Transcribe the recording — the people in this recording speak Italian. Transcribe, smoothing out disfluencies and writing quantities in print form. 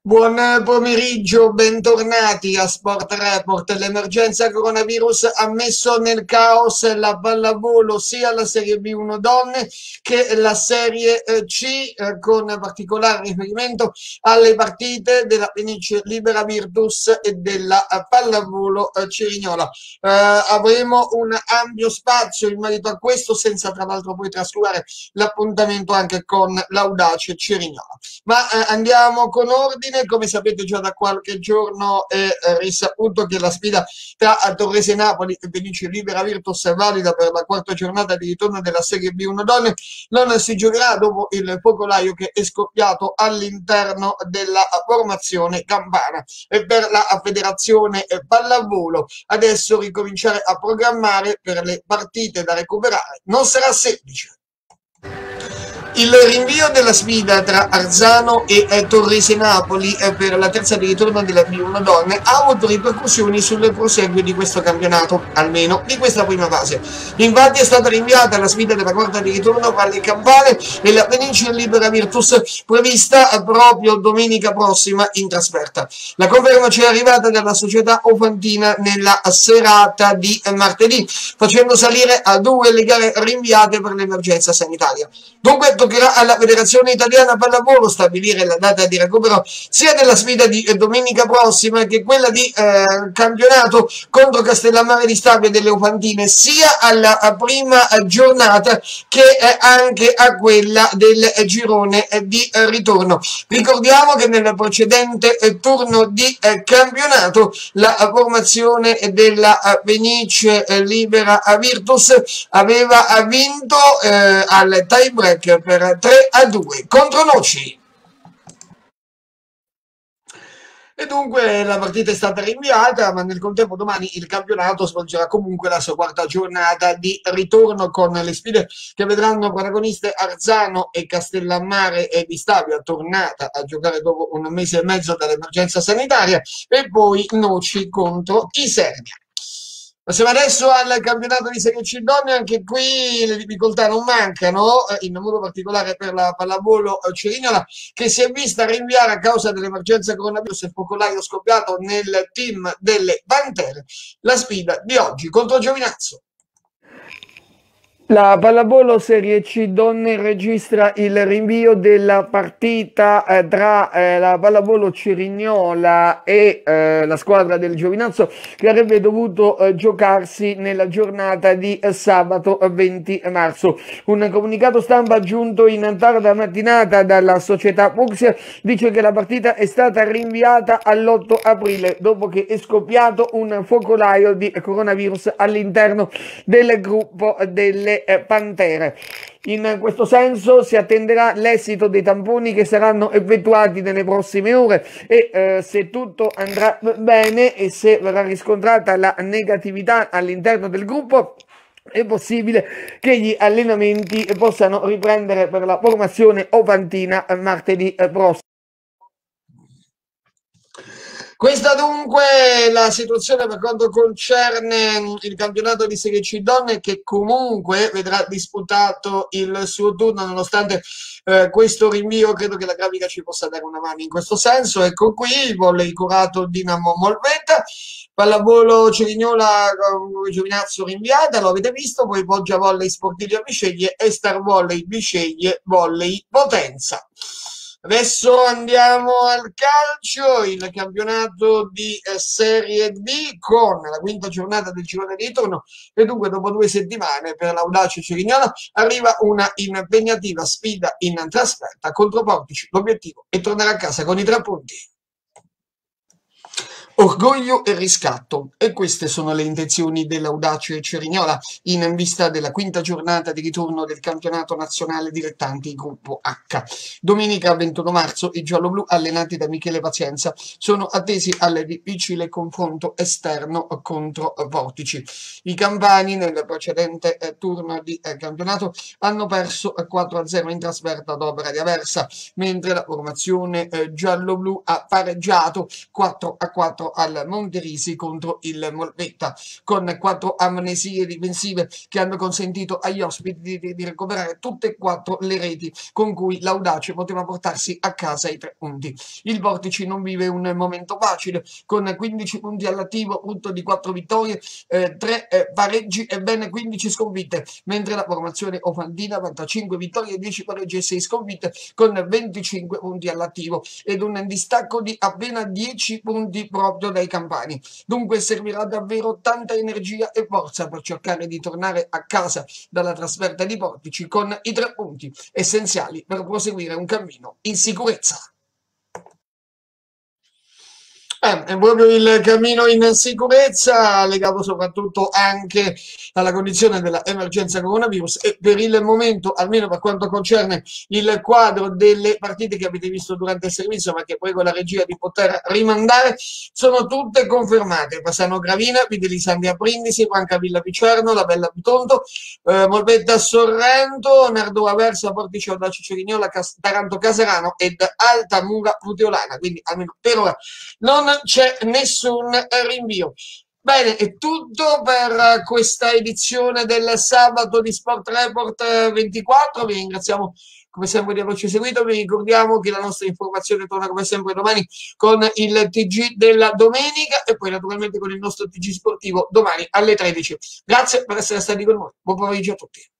Buon pomeriggio, bentornati a Sport Report. L'emergenza coronavirus ha messo nel caos la pallavolo sia la Serie B1 donne che la Serie C, con particolare riferimento alle partite della Fenice Libera Virtus e della pallavolo Cerignola. Avremo un ampio spazio in merito a questo, senza tra l'altro poi trascurare l'appuntamento anche con l'Audace Cerignola. Ma andiamo con ordine. Come sapete, già da qualche giorno è risaputo che la sfida tra Torrese Napoli e Fenice Libera Virtus è valida per la quarta giornata di ritorno della Serie B1 donne. Non si giocherà dopo il focolaio che è scoppiato all'interno della formazione campana, e per la federazione pallavolo adesso ricominciare a programmare per le partite da recuperare non sarà semplice. Il rinvio della sfida tra Arzano e Torrese Napoli per la terza di ritorno della B1 donne ha avuto ripercussioni sul proseguio di questo campionato, almeno di questa prima fase. Infatti è stata rinviata la sfida della quarta di ritorno tra le campane e la Fenice Libera Virtus, prevista proprio domenica prossima in trasferta. La conferma ci è arrivata dalla società ofantina nella serata di martedì, facendo salire a 2 le gare rinviate per l'emergenza sanitaria. Dunque toccherà alla Federazione Italiana Pallavolo stabilire la data di recupero sia della sfida di domenica prossima che quella di campionato contro Castellammare di Stabia delle Ofantine, sia alla prima giornata che anche a quella del girone di ritorno. Ricordiamo che nel precedente turno di campionato la formazione della Fenice Libera Virtus aveva vinto al tie break per 3-2 contro Noci. E dunque la partita è stata rinviata, ma nel contempo domani il campionato svolgerà comunque la sua quarta giornata di ritorno, con le sfide che vedranno protagoniste Arzano e Castellammare e di Stabia, tornata a giocare dopo un mese e mezzo dall'emergenza sanitaria, e poi Noci contro Isernia. Passiamo adesso al campionato di Serie C donne. Anche qui le difficoltà non mancano, in modo particolare per la pallavolo Cerignola, che si è vista rinviare a causa dell'emergenza coronavirus e focolaio scoppiato nel team delle Pantere la sfida di oggi contro Giovinazzo. La pallavolo Serie C donne registra il rinvio della partita tra la pallavolo Cerignola e la squadra del Giovinazzo, che avrebbe dovuto giocarsi nella giornata di sabato 20 marzo. Un comunicato stampa giunto in tarda mattinata dalla società Fucsia dice che la partita è stata rinviata all'8 aprile dopo che è scoppiato un focolaio di coronavirus all'interno del gruppo delle Pantere. In questo senso si attenderà l'esito dei tamponi che saranno effettuati nelle prossime ore, e se tutto andrà bene e se verrà riscontrata la negatività all'interno del gruppo, è possibile che gli allenamenti possano riprendere per la formazione ofantina martedì prossimo. Questa dunque è la situazione per quanto concerne il campionato di Serie C donne, che comunque vedrà disputato il suo turno nonostante questo rinvio. Credo che la grafica ci possa dare una mano in questo senso. Ecco qui, volley curato Dinamo Molvetta, pallavolo Cerignola Giovinazzo rinviata, lo avete visto, poi Poggia Volley Sportivi a Bisceglie e Star Volley Bisceglie Volley Potenza. Adesso andiamo al calcio, il campionato di Serie B, con la quinta giornata del girone di ritorno, e dunque dopo 2 settimane per l'Audace Cerignola arriva una impegnativa sfida in trasferta contro Portici. L'obiettivo è tornare a casa con i 3 punti. Orgoglio e riscatto, e queste sono le intenzioni dell'Audace Cerignola in vista della quinta giornata di ritorno del campionato nazionale dilettanti gruppo H. Domenica 21 marzo i gialloblu, allenati da Michele Pazienza, sono attesi al difficile confronto esterno contro Portici. I campani nel precedente turno di campionato hanno perso 4-0 in trasferta ad opera di Aversa, mentre la formazione gialloblu ha pareggiato 4-4 4 al Monterisi contro il Molbetta, con 4 amnesie difensive che hanno consentito agli ospiti di recuperare tutte e 4 le reti con cui l'Audace poteva portarsi a casa i 3 punti. Il Vortici non vive un momento facile, con 15 punti all'attivo, frutto di 4 vittorie, 3 pareggi e ben 15 sconfitte, mentre la formazione ofandina vanta 5 vittorie, 10 pareggi e 6 sconfitte, con 25 punti all'attivo ed un distacco di appena 10 punti proprio dai campani. Dunque servirà davvero tanta energia e forza per cercare di tornare a casa dalla trasferta di Portici con i 3 punti essenziali per proseguire un cammino in sicurezza. È proprio il cammino in sicurezza, legato soprattutto anche alla condizione dell'emergenza coronavirus e per il momento, almeno per quanto concerne il quadro delle partite che avete visto durante il servizio, ma che prego la regia di poter rimandare, sono tutte confermate. Passano Gravina, Videlisandria Brindisi, Francavilla Picerno, La Bella Bitondo, Molbetta Sorrento, Nardò Aversa, Portici Audace Cerignola, Taranto Casarano ed Altamura Puteolana. Quindi almeno per ora non c'è nessun rinvio. Bene, è tutto per questa edizione del sabato di Sport Report 24. Vi ringraziamo come sempre di averci seguito. Vi ricordiamo che la nostra informazione torna come sempre domani con il TG della domenica e poi naturalmente con il nostro TG sportivo domani alle 13. Grazie per essere stati con noi. Buon pomeriggio a tutti.